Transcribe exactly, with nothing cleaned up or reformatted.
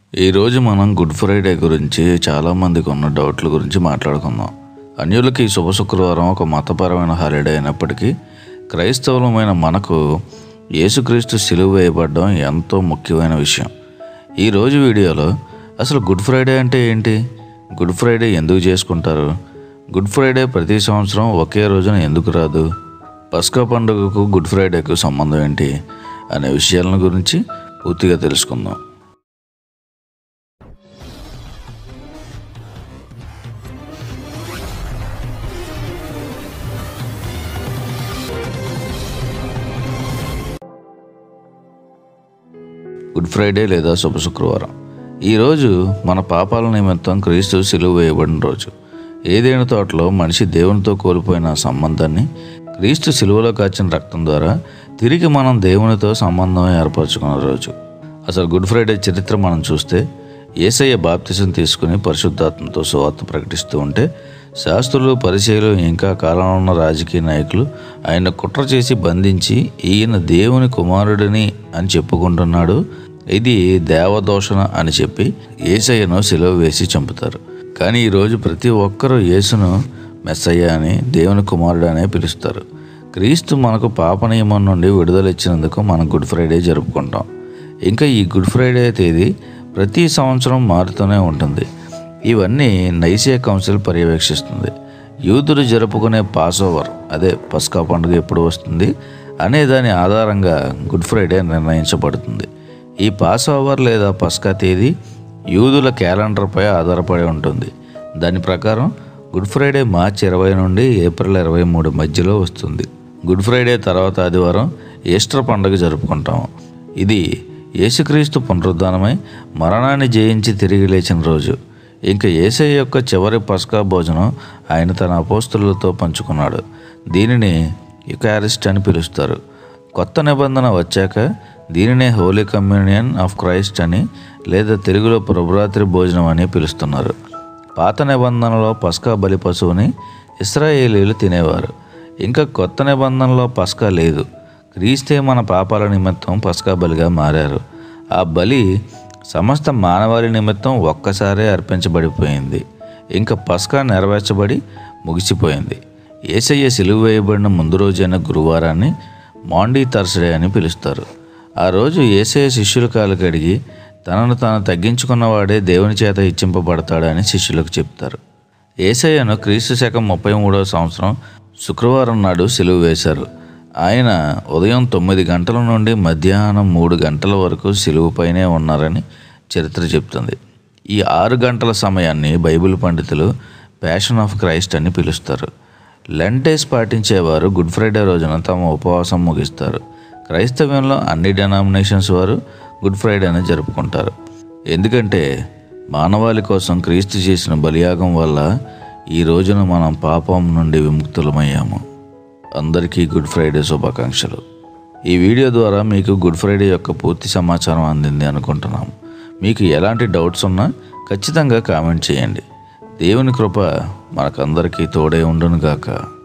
ఈరోజు మనం good Friday గురించి చాలామందికి ఉన్న డౌట్ల గురించి మాట్లాడుకుందాం. అన్యులకి ఈ శుభ శుక్రవారం ఒక మతపరమైన హాలిడే అయినప్పటికీ క్రైస్తవులమైన మనకు యేసుక్రీస్తు సిలువ వేయబడడం ఎంతో ముఖ్యమైన విషయం. ఈరోజు వీడియోలో అసలు గుడ్ ఫ్రైడే అంటే ఏంటి, గుడ్ ఫ్రైడే ఎందుకు చేసుకుంటారు, గుడ్ ఫ్రైడే ప్రతి సంవత్సరం ఒకే రోజున ఎందుకు రాదు, పస్కా పండుగకు గుడ్ ఫ్రైడేకు సంబంధం ఏంటి అనే విషయాల గురించి పూర్తిగా తెలుసుకుందాం. గుడ్ ఫ్రైడే లేదా శుభ శుక్రవారం ఈరోజు మన పాపాల నిమిత్తం క్రీస్తు సిలువ వేయబడిన రోజు. ఏదైనా తోటలో మనిషి దేవునితో కోల్పోయిన సంబంధాన్ని క్రీస్తు సిలువలో కాచిన రక్తం ద్వారా తిరిగి మనం దేవునితో సంబంధం ఏర్పరచుకున్న రోజు. అసలు గుడ్ ఫ్రైడే చరిత్ర మనం చూస్తే యేసయ్య బాప్తిసం తీసుకుని పరిశుద్ధాత్మతో సువార్త ప్రకటిస్తూ ఉంటే శాస్త్రులు, పరిచయులు, ఇంకా కాలంలో ఉన్న రాజకీయ నాయకులు ఆయన కుట్ర చేసి బంధించి ఈయన దేవుని కుమారుడిని అని చెప్పుకుంటున్నాడు, ఇది దేవదోషణ అని చెప్పి యేసయ్యను సిలువ వేసి చంపుతారు. కానీ ఈరోజు ప్రతి ఒక్కరూ యేసును మెస్సయ్య అని, దేవుని కుమారుడు అనే పిలుస్తారు. క్రీస్తు మనకు పాప నియమం నుండి విడుదల ఇచ్చినందుకు మనం గుడ్ ఫ్రైడే జరుపుకుంటాం. ఇంకా ఈ గుడ్ ఫ్రైడే తేదీ ప్రతి సంవత్సరం మారుతూనే ఉంటుంది. ఇవన్నీ నైసియా కౌన్సిల్ పర్యవేక్షిస్తుంది. యూదులు జరుపుకునే పాస్ ఓవర్, అదే పస్కా పండుగ ఎప్పుడు వస్తుంది అనే దాని ఆధారంగా గుడ్ ఫ్రైడే నిర్ణయించబడుతుంది. ఈ పాస్ ఓవర్ లేదా పస్కా తేదీ యూదుల క్యాలెండర్పై ఆధారపడి ఉంటుంది. దాని ప్రకారం గుడ్ ఫ్రైడే మార్చి ఇరవై నుండి ఏప్రిల్ ఇరవై మూడు మధ్యలో వస్తుంది. గుడ్ ఫ్రైడే తర్వాత ఆదివారం ఈస్టర్ పండుగ జరుపుకుంటాము. ఇది యేసుక్రీస్తు పునరుద్ధానమై మరణాన్ని జయించి తిరిగి లేచిన రోజు. ఇంకా యేసయ్య యొక్క చివరి పస్కా భోజనం ఆయన తన అపోస్తలులతో పంచుకున్నాడు. దీనిని యుకారిస్ట్ అని పిలుస్తారు. కొత్త నిబంధన వచ్చాక దీనినే హోలీ కమ్యూనియన్ ఆఫ్ క్రైస్ట్ అని, లేదా తెలుగులో ప్రభురాత్రి భోజనం అని పిలుస్తున్నారు. పాత నిబంధనలో పస్కా బలి పశువుని ఇశ్రాయేలీలు తినేవారు. ఇంకా కొత్త నిబంధనలో పస్కా లేదు. క్రీస్తే మన పాపాల నిమిత్తం పస్కా బలిగా మారారు. ఆ బలి సమస్త మానవాళి నిమిత్తం ఒక్కసారే అర్పించబడిపోయింది. ఇంకా పస్కా నెరవేర్చబడి ముగిసిపోయింది. యేసయ్య సిలువ వేయబడిన ముందు రోజైన గురువారాన్ని మాండీ థర్స్డే అని పిలుస్తారు. ఆ రోజు యేసయ్య శిష్యుల కాలు కడిగి తనను తాను తగ్గించుకున్నవాడే దేవుని చేత ఇచ్చింపబడతాడని శిష్యులకు చెప్తారు. యేసయ్యను క్రీస్తు శకం ముప్పై మూడవ సంవత్సరం శుక్రవారం నాడు సిలువ వేశారు. ఆయన ఉదయం తొమ్మిది గంటల నుండి మధ్యాహ్నం మూడు గంటల వరకు సిలువపైనే ఉన్నారని చరిత్ర చెప్తుంది. ఈ ఆరు గంటల సమయాన్ని బైబిల్ పండితులు ప్యాషన్ ఆఫ్ క్రైస్ట్ అని పిలుస్తారు. లెంటేస్ పాటించేవారు గుడ్ ఫ్రైడే రోజున తమ ఉపవాసం ముగిస్తారు. క్రైస్తవ్యంలో అన్ని డెనామినేషన్స్ వారు గుడ్ ఫ్రైడేని జరుపుకుంటారు. ఎందుకంటే మానవాళి కోసం క్రీస్తు చేసిన బలియాగం వల్ల ఈ రోజున మనం పాపం నుండి విముక్తులమయ్యాము. అందరికీ గుడ్ ఫ్రైడే శుభాకాంక్షలు. ఈ వీడియో ద్వారా మీకు గుడ్ ఫ్రైడే యొక్క పూర్తి సమాచారం అందింది అనుకుంటున్నాము. మీకు ఎలాంటి డౌట్స్ ఉన్నా ఖచ్చితంగా కామెంట్ చేయండి. దేవుని కృప మనకందరికీ తోడే ఉండును గాక.